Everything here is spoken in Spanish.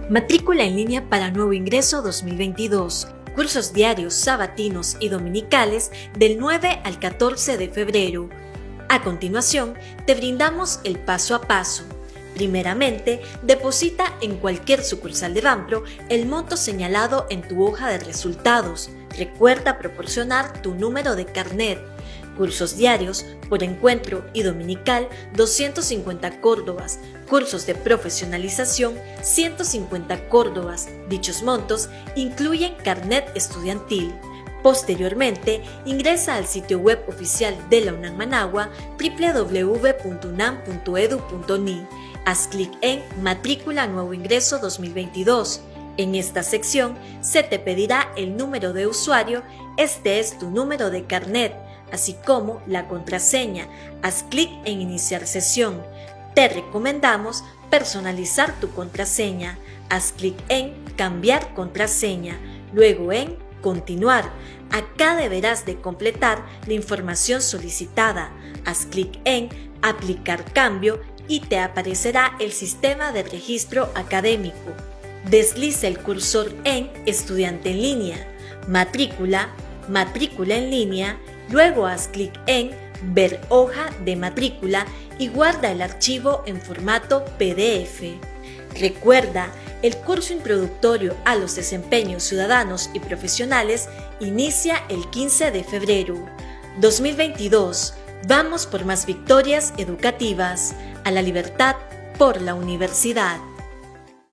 Matrícula en línea para nuevo ingreso 2022. Cursos diarios, sabatinos y dominicales del 9 al 14 de febrero. A continuación, te brindamos el paso a paso. Primeramente, deposita en cualquier sucursal de Banpro el monto señalado en tu hoja de resultados. Recuerda proporcionar tu número de carnet. Cursos diarios, por encuentro y dominical, 250 córdobas. Cursos de profesionalización, 150 córdobas. Dichos montos incluyen carnet estudiantil. Posteriormente, ingresa al sitio web oficial de la UNAM Managua, www.unam.edu.ni. Haz clic en Matrícula Nuevo Ingreso 2022. En esta sección se te pedirá el número de usuario, este es tu número de carnet, así como la contraseña. Haz clic en Iniciar sesión. Te recomendamos personalizar tu contraseña. Haz clic en Cambiar contraseña, luego en Continuar. Acá deberás de completar la información solicitada. Haz clic en Aplicar cambio y te aparecerá el sistema de registro académico. Desliza el cursor en Estudiante en línea, Matrícula, Matrícula en línea, luego haz clic en Ver hoja de matrícula y guarda el archivo en formato PDF. Recuerda, el curso introductorio a los desempeños ciudadanos y profesionales inicia el 15 de febrero. 2022. Vamos por más victorias educativas. A la libertad por la universidad.